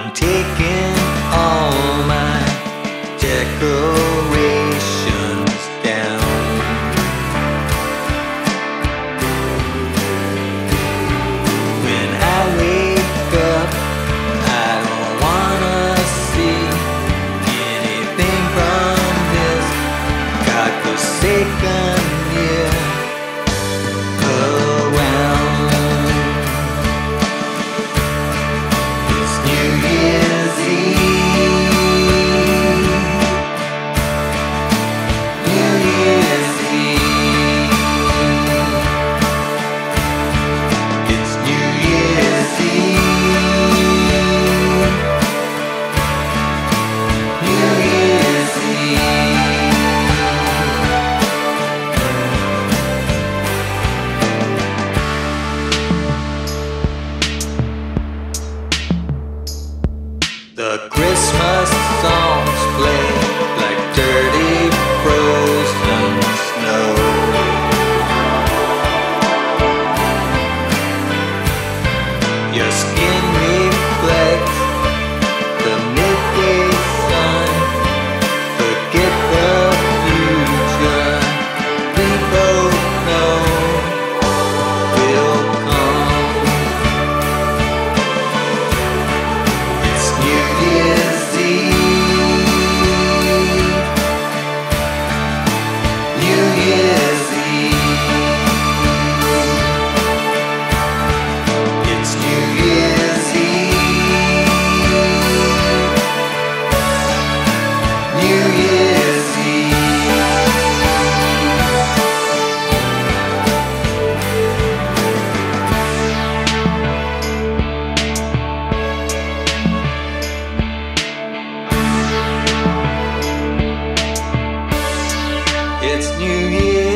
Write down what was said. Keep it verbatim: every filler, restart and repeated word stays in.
I'm taking all my decorations down. When I wake up, I don't wanna see anything from this godforsaken year around. It's New Year's Eve, New Year's Eve. It's New Year's Eve, New Year's Eve. The Christmas songs play like dirty frozen snow. Your skin reflects the midday sun. Forget the future, we both know will come. It's New Year's Eve, New Year's Eve. It's New Year's Eve, New Year's Eve. It's New Year's